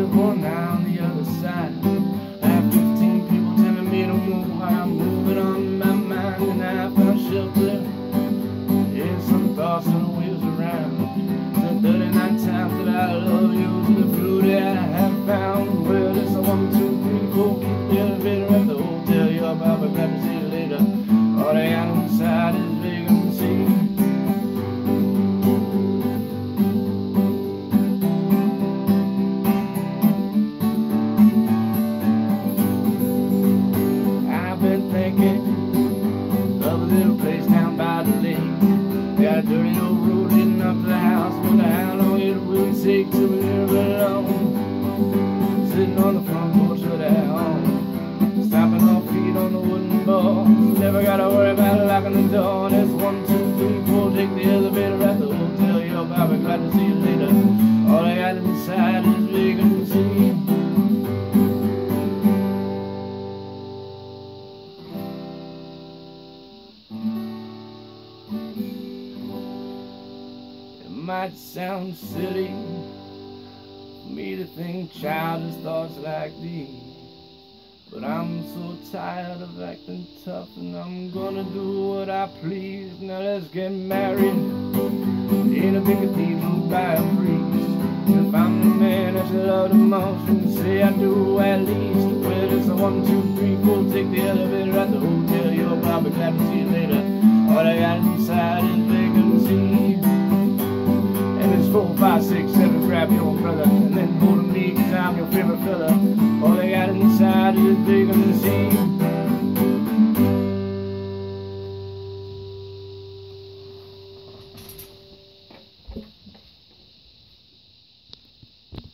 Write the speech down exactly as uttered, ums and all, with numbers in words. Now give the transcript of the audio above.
one on the other side. I have fifteen people telling me to move while I'm moving on my mind, and I found shelter in some thoughts and the wheels around. The thirty-nine times that I love you, to the blue that I have found. Well, it's a one, two, three, four, keep the elevator at the hotel. You're about to glad to see you later. All they got inside is vacancy. Of a little place down by the lake. Got a dirty old road leading up to the house. Wonder how long it will take till we're never alone. Sitting on the front porch of that home, stomping our feet on the wooden boards. Never gotta worry about locking the door. And it's one, two, three, four. Take the elevator at the hotel. Yo, Bobby, glad to see you later. All I got inside is vacancy. Might sound silly for me to think childish thoughts like these, but I'm so tired of acting tough, and I'm gonna do what I please. Now let's get married in a big cathedral by a priest. If I'm the man that you love the most, and say I do at least. Well, it's a one, two, three, four. Take the elevator at the hotel. You're probably glad to see you later. All I got inside is vacancy. Four, five, six, seven, grab your umbrella and then hold me, cause I'm your favorite fella. All I got inside is vacancy.